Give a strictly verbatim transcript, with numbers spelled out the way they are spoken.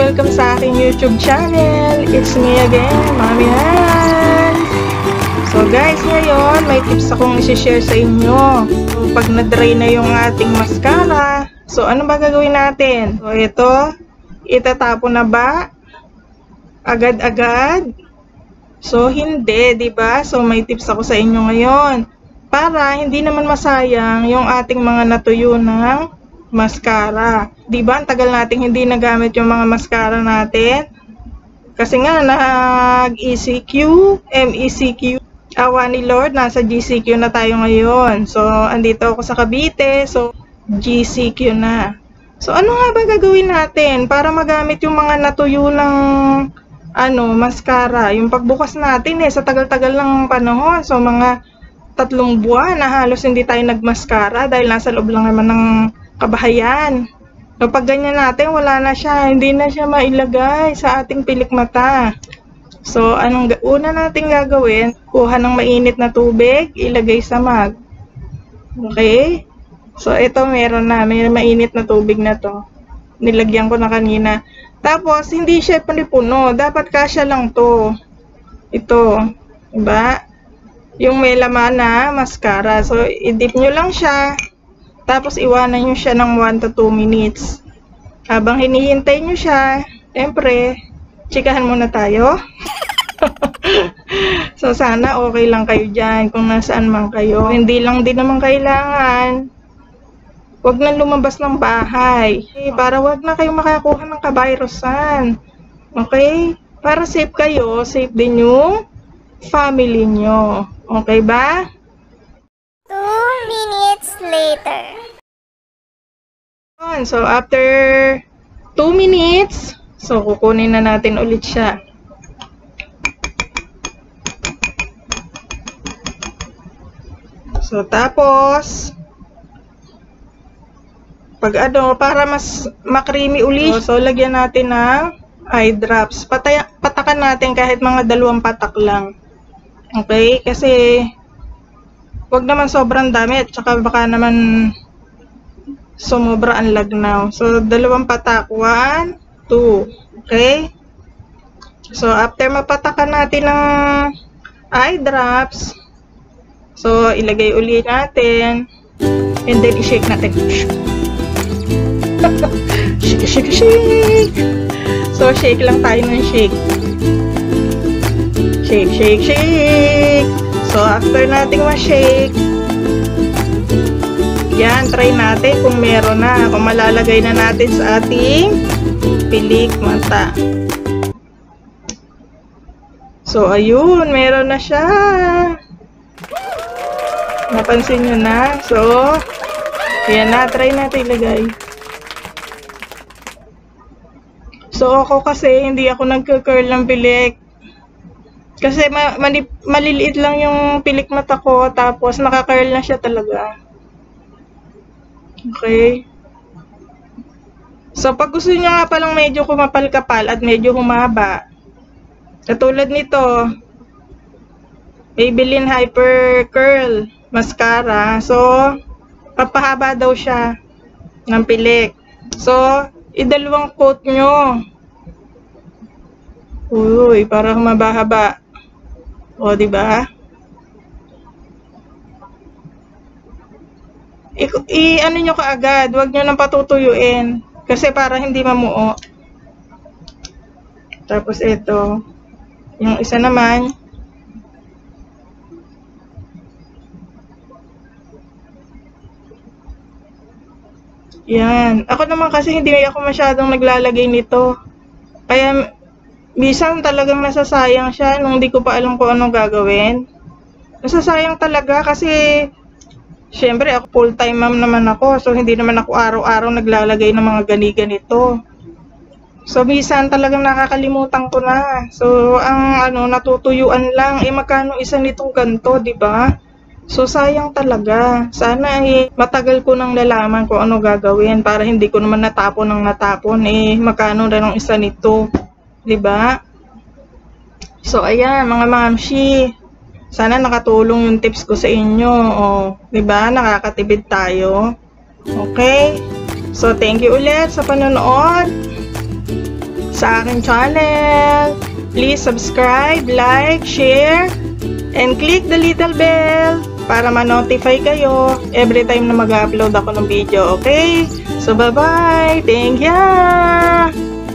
welcome sa aking YouTube channel. It's me again, Mami Hans. So guys, ngayon may tips akong isi-share sa inyo. So, pag na-dry na yung ating mascara, so ano ba gagawin natin? So ito, itatapon na ba? Agad-agad? So hindi, 'di ba? So may tips ako sa inyo ngayon para hindi naman masayang yung ating mga natuyo ng mascara. 'Di ba? Ang tagal nating hindi nagamit yung mga mascara natin. Kasi nga nag-E C Q, M E C Q. Awa ni Lord, nasa G C Q na tayo ngayon. So, andito ako sa Cavite. So, G C Q na. So, ano nga ba gagawin natin para magamit yung mga natuyo ng ano, mascara? Yung pagbukas natin eh, sa tagal-tagal ng panahon. So, mga tatlong buwan na halos hindi tayo nagmaskara dahil nasa loob lang naman ng kabahayan. So, pag ganyan natin, wala na siya. Hindi na siya mailagay sa ating pilik mata. So, anong una natin gagawin? Kuha ng mainit na tubig, ilagay sa mug. Okay? So, ito meron na. May mainit na tubig na to. Nilagyan ko na kanina. Tapos, hindi siya panipuno. Dapat kasya lang to. Ito. Diba? Yung may laman na mascara. So, i-dip nyo lang siya. Tapos, iwanan nyo siya ng one to two minutes. Habang hinihintay nyo siya, siyempre, chikahan muna tayo. So, sana okay lang kayo dyan kung nasaan man kayo. Hindi lang din naman kailangan. Huwag na lumabas ng bahay. Okay, para wag na kayo makakuha ng kavirusan. Okay? Para safe kayo, safe din yung family nyo. Okay ba? Two minutes later. So, after two minutes, so, kukunin na natin ulit siya. So, tapos, pag ano, para mas makrimi ulit, so, lagyan natin ng eye drops. Pataya, patakan natin kahit mga dalawang patak lang. Okay? Kasi, wag naman sobrang dami at saka baka naman sumobra ang lagnaw. So, dalawang patak. One, two. Okay? So, after mapatakan natin ng eye drops, so, ilagay ulit natin. And then, i-shake natin. Shake, shake, shake. So, shake lang tayo ng shake. Shake, shake, shake. So, after nating ma-shake, yan, try natin kung meron na. Kung malalagay na natin sa ating pilik mata. So, ayun, meron na siya. Napansin nyo na. So, yan na, try natin ilagay. So, ako kasi, hindi ako nagka-curl ng pilik. Kasi ma mali maliliit lang yung pilik mata ko, tapos naka-curl na siya talaga. Okay. So, pag gusto niyo nga palang medyo kumapal-kapal at medyo humaba, katulad nito, Maybelline Hyper Curl Mascara. So, papahaba daw siya ng pilik. So, idalawang coat nyo. Uy, para humaba-haba. O, diba? I-ano nyo kaagad. Huwag nyo nang patutuyuin. Kasi para hindi mamuo. Tapos ito. Yung isa naman. Yan. Ako naman kasi hindi ako masyadong naglalagay nito. Kaya minsan talagang nasasayang siya nung hindi ko pa alam kung anong gagawin. Nasasayang talaga kasi syempre ako full-time mom naman ako. So hindi naman ako araw-araw naglalagay ng mga gani-ganito. So minsan talagang nakakalimutan ko na. So ang ano natutuyuan lang eh magkano isa nitong ganto, 'di ba? So sayang talaga. Sana eh matagal ko nang lalaman kung ano gagawin para hindi ko naman natapon ng natapon eh magkano na ng isa nito. Diba? So, ayan, mga mamshi. Sana nakatulong yung tips ko sa inyo. O, diba? Nakakatipid tayo. Okay? So, thank you ulit sa panonood. sa aking channel. Please subscribe, like, share, and click the little bell para ma-notify kayo every time na mag-upload ako ng video, okay? So, bye-bye! Thank you!